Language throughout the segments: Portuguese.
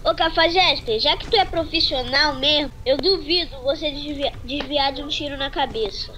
Ô Cafajeste, já que tu é profissional mesmo, eu duvido você desviar de um tiro na cabeça.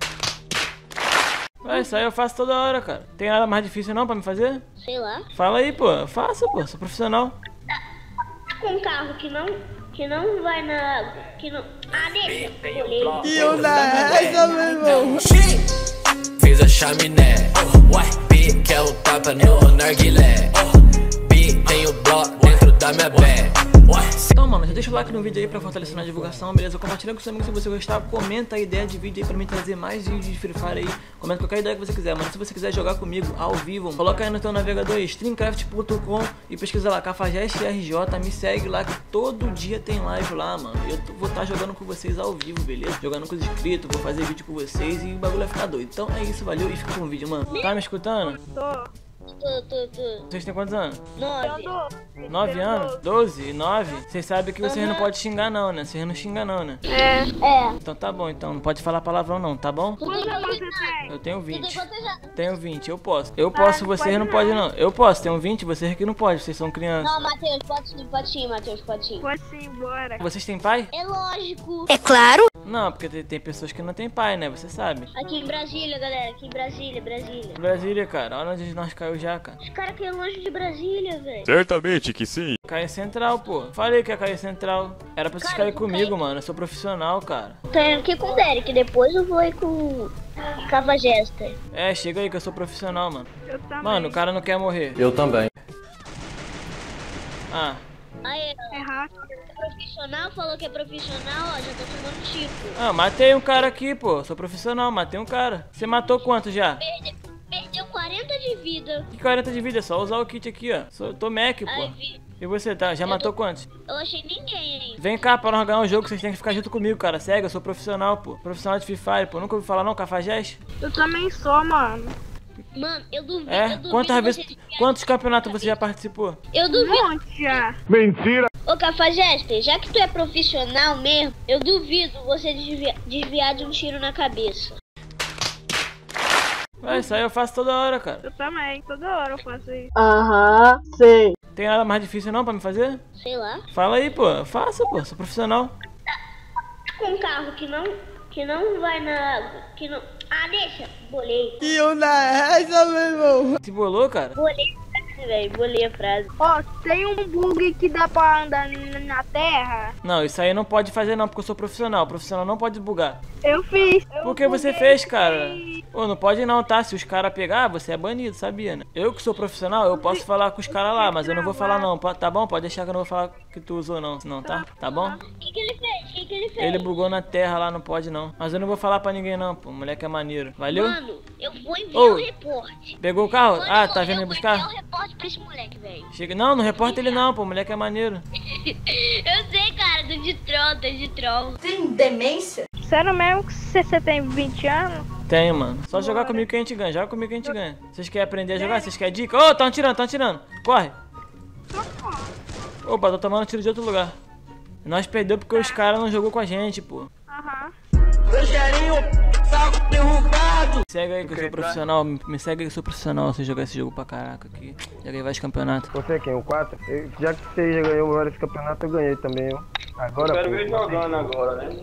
Ué, isso aí eu faço toda hora, cara. Tem nada mais difícil não pra me fazer? Sei lá. Fala aí, pô. Eu faço, pô. Sou profissional. Com um carro que não vai na... que não... Ah, deixa. E onda é essa, meu irmão? Fiz a chaminé. Bi quer um tapa no narguilé. Bi tem o bloco dentro da minha bag. Então, mano, já deixa o like no vídeo aí pra fortalecer na divulgação, beleza? Compartilha com seus amigos se você gostar. Comenta a ideia de vídeo aí pra mim trazer mais vídeos de Free Fire aí. Comenta qualquer ideia que você quiser, mano. Se você quiser jogar comigo ao vivo, coloca aí no teu navegador streamcraft.com e pesquisa lá Cafajeste RJ. Me segue lá que todo dia tem live lá, mano. Eu vou estar jogando com vocês ao vivo, beleza? Jogando com os inscritos, vou fazer vídeo com vocês e o bagulho vai ficar doido. Então é isso, valeu e fica com o vídeo, mano. Tá me escutando? Tô. Vocês têm quantos anos? 9. 9 anos? 12? 9? Vocês sabem que vocês não podem xingar não, né? Vocês não xingam não, né? É. Então tá bom, então não pode falar palavrão não, tá bom? Quantos anos você tem? Eu tenho Tu tem 20. quantos anos? Tenho 20, eu posso. Eu posso, vocês não podem não. Eu posso, tenho 20, vocês aqui não podem, vocês são crianças. Não, Matheus, pode sim, Matheus, pode sim. Pode sim, bora. Vocês têm pai? É lógico. Não, porque tem pessoas que não têm pai, né? Você sabe. Aqui em Brasília, galera, aqui em Brasília. Brasília, cara, olha onde nós caiu já, cara. Os caras que é longe de Brasília, velho. Certamente que sim. Caia Central, pô. Falei que ia cair Central. Era pra vocês Cara, caírem não comigo, cai. mano. Eu sou profissional, cara. Tenho que ir com o Derek, depois eu vou ir com o Cafajeste. É, chega aí que eu sou profissional, mano. Eu também. Mano, o cara não quer morrer. Eu também. Ah, Aí, ó, É hack. profissional, falou que é profissional, ó, já tô tomando tipo. matei um cara aqui, pô. Sou profissional, matei um cara. Você matou quanto já? Perdeu 40 de vida. Que 40 de vida? É só usar o kit aqui, ó. Tô Mac, Aí, pô. vi. E você, tá? Já matou quantos? Eu achei ninguém ainda. Vem cá, pra nós ganhar um jogo, vocês têm que ficar junto comigo, cara. Segue, eu sou profissional, pô. Profissional de Free Fire, pô. Nunca ouviu falar não, Cafajeste? Eu também sou, mano. Mano, eu duvido. É? Eu duvido Quantos campeonatos você já participou? Eu Um duvido. monte já. Ô Cafajeste, já que tu é profissional mesmo, eu duvido você desviar de um tiro na cabeça. Ué, isso aí eu faço toda hora, cara. Eu também. Toda hora eu faço isso. Aham, sei. Tem nada mais difícil não pra me fazer? Sei lá. Fala aí, pô. Eu faço, pô. Sou profissional. Com um carro que não vai na... que não... Ah, deixa. Bolei. E onda é essa, meu irmão? Se bolou, cara? Bolei, velho. Bolei a frase. Ó, tem um bug que dá pra andar na terra. Não, isso aí não pode fazer não, porque eu sou profissional. Profissional não pode bugar. Eu fiz. Por que você fez, cara? Ô, não pode não, tá? Se os caras pegar, você é banido, sabia, né? Eu que sou profissional, eu posso falar com os caras lá, mas eu não vou falar não, tá bom? Pode deixar que eu não vou falar que tu usou não, senão, tá? Tá bom? O que ele fez? O que ele fez? Ele bugou na terra lá, não pode não. Mas eu não vou falar pra ninguém não, pô. O moleque é maneiro. Valeu? Mano, eu vou enviar Ô, um reporte. Pegou o carro? Mano, Ah, tá vindo me Eu vou buscar? enviar um reporte pra esse moleque, velho. Chega. Não, não reporta ele não, pô. O moleque é maneiro. Eu sei, cara. Tô de troll. Sério mesmo que você tem 20 anos? Tem, mano. Só jogar comigo que a gente ganha. Joga comigo que a gente ganha. Vocês querem aprender a jogar? Vocês querem dica? Ô, tão atirando. Corre. Opa, tô tomando tiro de outro lugar. Nós perdeu porque os caras não jogou com a gente, pô. Aham. Segue aí que eu sou profissional. Me segue aí que eu sou profissional. Se jogar esse jogo pra caraca aqui. Já ganhei vários campeonatos. Você é quem? O 4? Já que você já ganhou vários campeonatos, eu ganhei também, ó. Agora, Quero ver jogando agora, né?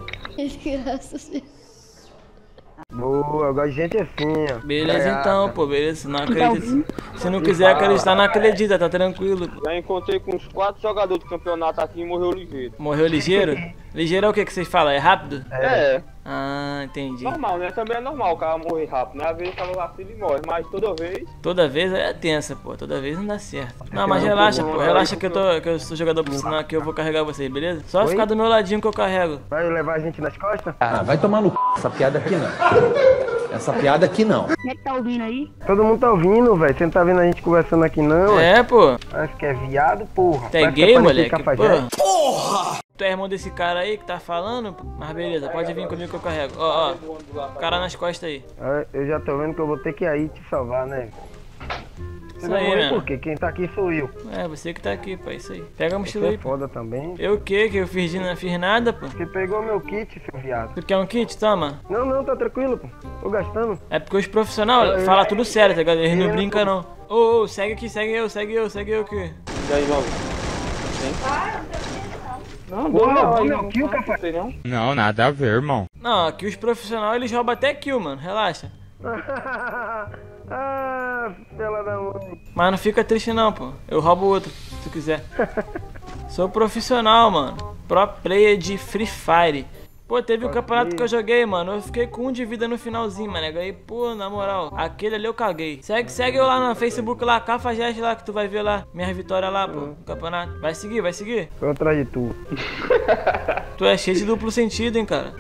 Boa, eu gosto de gente assim, ó. Beleza então, pô. Beleza. Se não acredita. Se não quiser acreditar, não acredita. Tá tranquilo. Já encontrei com uns 4 jogadores de campeonato aqui e morreu ligeiro. Morreu ligeiro? Ligeiro é o que vocês falam? É rápido? É, Ah, entendi. normal, né? Também é normal o cara morrer rápido, né? Às vezes o cara vacila e morre, mas toda vez... Toda vez é tensa, pô. Toda vez não dá certo. Não, mas relaxa, pô. Relaxa que eu sou jogador profissional aqui, eu vou carregar vocês, beleza? Só ficar do meu ladinho que eu carrego. Vai levar a gente nas costas? Ah, vai tomar no c... Essa piada aqui não. Essa piada aqui não. Quem é que tá ouvindo aí? Todo mundo tá ouvindo, velho. Você não tá vendo a gente conversando aqui, não, É, pô. Acho que é viado, porra. Tu é Parece que gay, parecer moleque? Cafajeste. Porra! Tu é irmão desse cara aí que tá falando? Mas beleza, pode vir comigo que eu carrego. Ó, cara nas costas aí. Ah, eu já tô vendo que eu vou ter que ir aí te salvar, né? Você Isso vai aí, morrer mesmo. por quê? Quem tá aqui sou eu. É, você que tá aqui, pô. Isso aí. Pega a mochila Você aí, é pô. foda também. Eu o quê? Que eu não fiz nada, pô? Você pegou meu kit, seu viado. Tu quer um kit? Toma. Não, tá tranquilo, pô. Tô gastando. É porque os profissionais falam tudo sério, tá ligado? Eles não brincam, não. Ô, segue aqui, segue eu aqui. E aí, jovem? Não, Não, kill, Cafajeste. não. Não, nada a ver, irmão. Não, aqui os profissionais eles roubam até kill, mano. Relaxa. Ah, pela da mãe. Mas não fica triste não, pô. Eu roubo outro, se tu quiser. Sou profissional, mano. Pro player de Free Fire. Pô, teve o campeonato que eu joguei, mano. Eu fiquei com 1 de vida no finalzinho, mano. Ganhei, pô, na moral. Aquele ali eu caguei. Segue eu lá no Facebook lá, Cafajeste lá, que tu vai ver lá. Minhas vitórias lá, pô, no campeonato. Vai seguir, vai seguir. Tô atrás de tu. Tu é cheio de duplo sentido, hein, cara.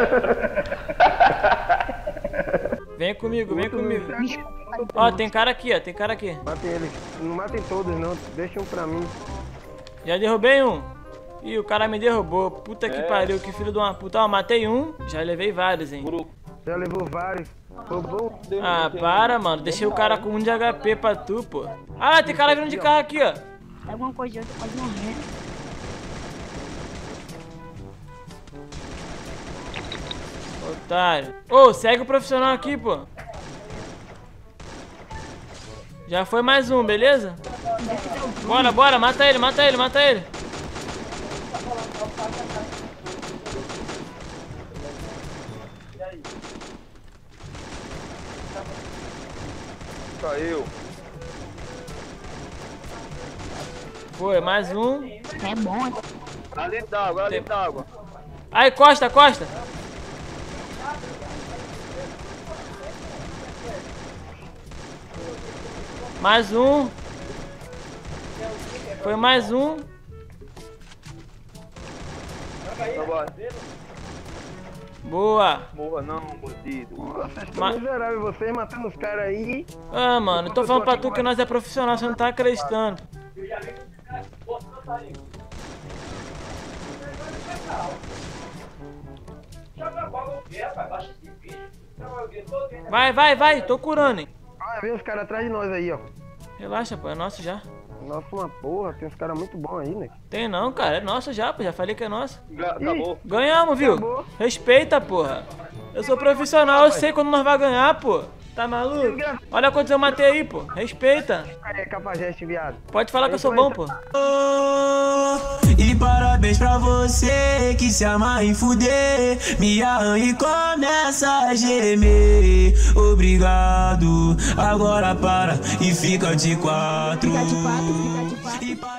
Vem comigo, vem comigo. Ó, tem cara aqui, ó. Tem cara aqui. Matem eles. Não matem todos, não. Deixa um pra mim. Já derrubei um. Ih, o cara me derrubou. Puta que pariu, que filho de uma puta. Ó, matei um. Já levei vários, hein. Já levou vários. Roubou. Ah, para, mano. Deixei o cara com 1 de HP pra tu, pô. Ah, tem cara vindo de carro aqui, ó. Alguma coisa, tu pode morrer. Otário. Ô, segue o profissional aqui, pô. Já foi mais um, beleza? Bora, bora. Mata ele, mata ele, mata ele. Caiu. Foi, mais um. É bom. Ali d'água, ali d'água. Aí, Costa, Costa. Mais um. Foi mais um. Boa. Morra não, bandido. Miserável, vocês matando os caras aí. Ah, mano, eu tô falando pra tu que nós é profissional, você não tá acreditando. Vai, vai, vai, tô curando, hein. Ah, vem os caras atrás de nós aí, ó. Relaxa, pô, é nosso já. Nossa, uma porra, tem uns caras muito bons aí, né? Tem não, cara, é nosso já, pô, já falei que é nosso. Acabou. Ganhamos, viu? Acabou. Respeita, porra. Eu sou profissional, eu sei quando nós vai ganhar, pô. Tá maluco? Olha quantos eu matei aí, pô. Respeita. É Cafajeste, viado. Pode falar que eu sou bom, pô. E parabéns pra você que se amarra em fuder. Me arranha e começa a gemer. Obrigado, agora para e fica de 4.